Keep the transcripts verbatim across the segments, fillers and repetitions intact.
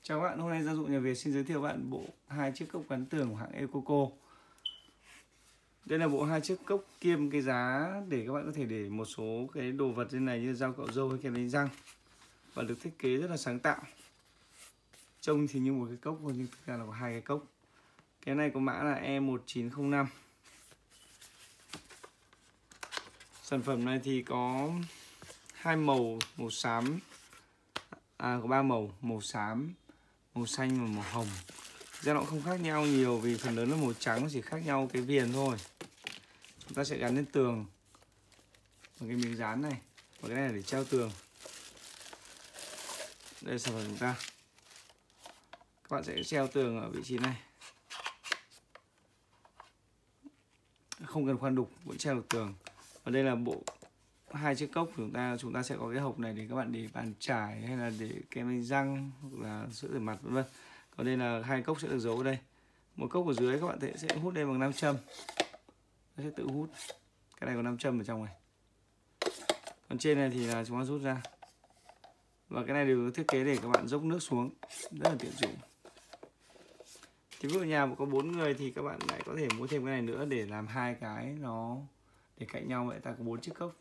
Chào các bạn, hôm nay Gia Dụng Nhà Việt xin giới thiệu các bạn bộ hai chiếc cốc gắn tường của hãng Ecoco. Đây là bộ hai chiếc cốc kiêm cái giá để các bạn có thể để một số cái đồ vật trên này như dao cạo râu hay kem đánh răng, và được thiết kế rất là sáng tạo. Trông thì như một cái cốc thôi nhưng thực ra là có hai cái cốc. Cái này có mã là E một chín không năm. Sản phẩm này thì có hai màu, màu xám, à có ba màu, màu xám, màu xanh và màu hồng. Ra nó không khác nhau nhiều vì phần lớn là màu trắng, nó chỉ khác nhau cái viền thôi. Chúng ta sẽ gắn lên tường bằng cái miếng dán này, và cái này là để treo tường. Đây là sản phẩm của chúng ta. Các bạn sẽ treo tường ở vị trí này, không cần khoan đục vẫn treo được tường. Và đây là bộ hai chiếc cốc của chúng ta. Chúng ta sẽ có cái hộp này để các bạn để bàn chải hay là để kem đánh răng hoặc là sữa rửa mặt vân vân. Còn đây là hai cốc sẽ được giấu ở đây. Một cốc ở dưới các bạn sẽ hút đây bằng nam châm, nó sẽ tự hút. Cái này có nam châm ở trong này. Còn trên này thì là chúng ta rút ra. Và cái này đều thiết kế để các bạn dốc nước xuống, rất là tiện dụng. Thì ví dụ nhà có bốn người thì các bạn lại có thể mua thêm cái này nữa để làm hai cái nó để cạnh nhau, vậy ta có bốn chiếc cốc.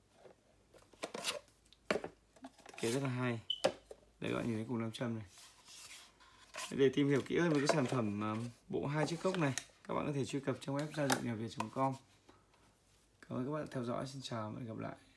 Thiết kế rất là hay. Đây các bạn nhìn thấy cùng nam châm này. Để tìm hiểu kỹ hơn về cái sản phẩm bộ hai chiếc cốc này, các bạn có thể truy cập trong web gia dụng nhà việt chấm com. Cảm ơn các bạn theo dõi, xin chào và hẹn gặp lại.